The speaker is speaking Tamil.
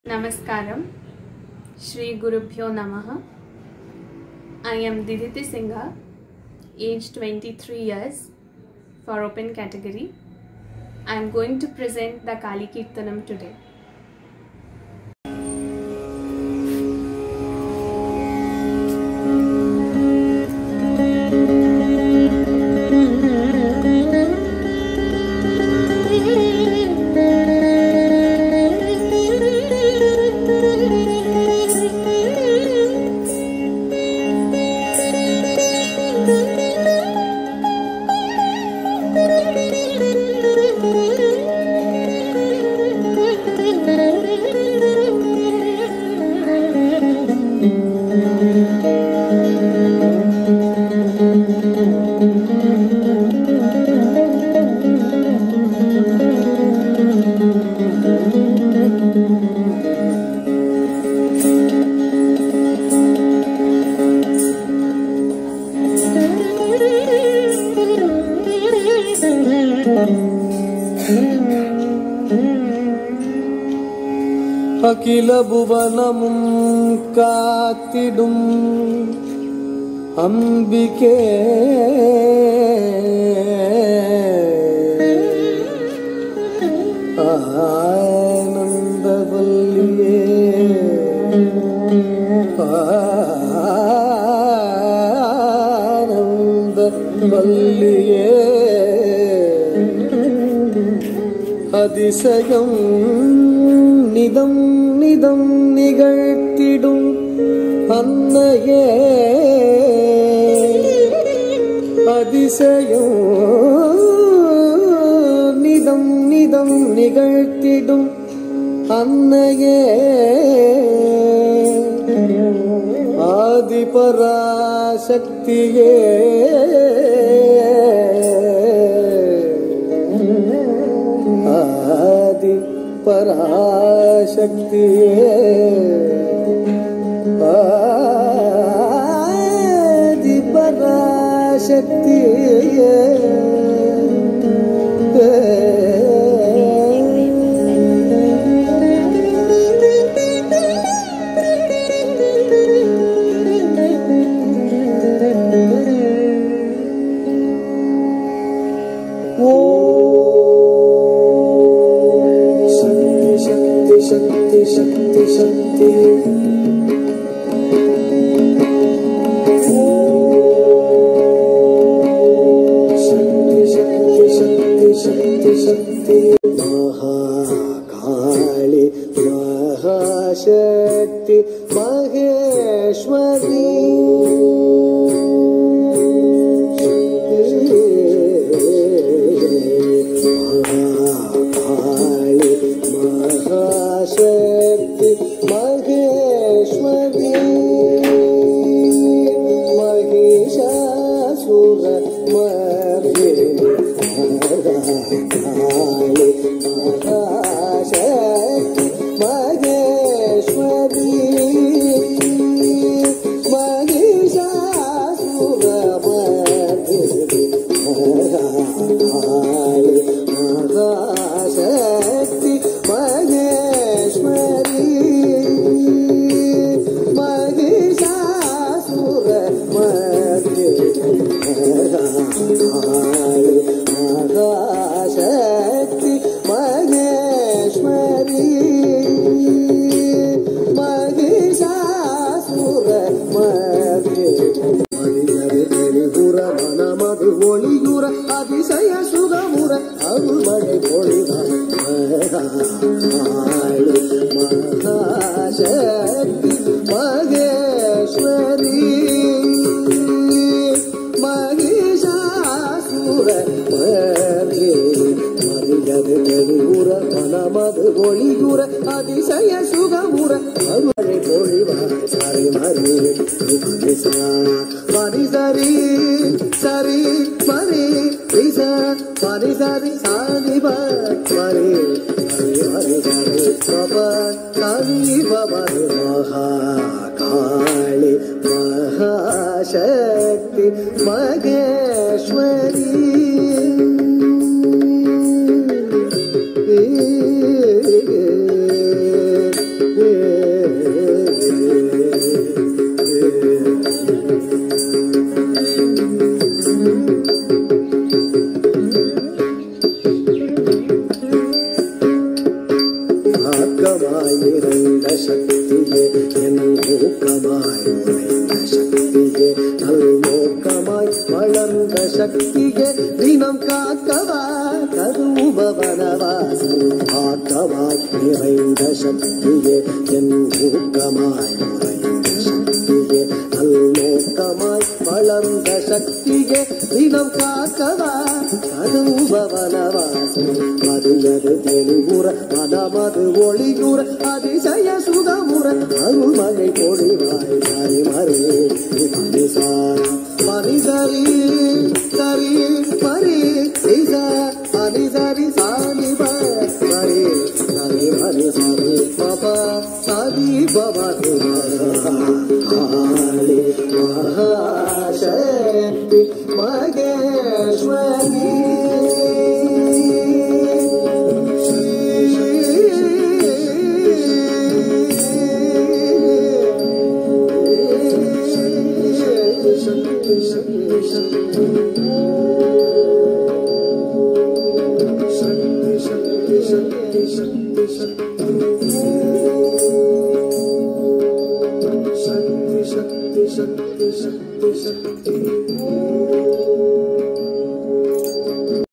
Namaskaram, Shri Gurubhyo Namaha. I am Diditi Singha, aged 23 years, for open category. I am going to present the Kali Kirtanam today. அகில புவனமும் காத்திடும் அம்பிகே ஆனந்தவல்லியே ஆனந்தவல்லியே அதிசயம் நிதம் நிதம் நிகழ்த்திடும் அன்னையே அதிசயம் நிதம் நிதம் நிகழ்த்திடும் அன்னையே ஆதிபராசக்தியே பராசக்தியே ஆதி பராசக்தியே शक्ति शक्ति शक्ति शक्ति शक्ति शक्ति शक्ति महाकाली महाशक्ति महेश्वरी शक्ति महेश्वरी महिषासुर मर्दिनी काली महाशक्ति महेश्वरी महिषासुर मर्दिनी काली महाशक्ति महेश्वरी महिषासुर मर्दिनी महाशक्ति महेश्वरी महिषासुर मर्दिनी मनमது ஒளியுற அதிசய சுகமுற அருள்மழை பொழிவாய் மகாசக்தி மகேஸ்வரி மகிஷாசுர மர்தினி மறியது தெளிவுற மனமது ஒளியுற அதிசய சுகமுற அருள்மழை பொழிவாய் சரி மறி மரி சரி சரி மரி மரி சரி சாதி மரி மரி சரி சரி மரி மகாகாளி महाशक्ति महेश्वरी ஊக்கமாய் நிறைந்த சக்தியே என் ஊக்கமாய் நிறைந்த சக்தியே நல்நோக்கமாய் வளர்ந்த சக்தியே தினம் காக்கவா கருபவனவாசல் காக்கவாய் நிறைந்த சக்தியே என் ஊக்கமாய் நிறைந்த சக்தியே நல்நோக்கமாய் வளர்ந்த சக்தியே தினம் காக்கவா கருபவனவாசல் மதியது தெளிவுற மனமது ஒளியுற அதிசய சுகமுற அருள்மழை பொழிவாய் மறிமறே மனிதரி சரி மறி மனிதரி சாமி மறி சரி மறி சரி பாபா சாதி பாபா காளி மகாசக்தி மகேஸ்வரி Shakti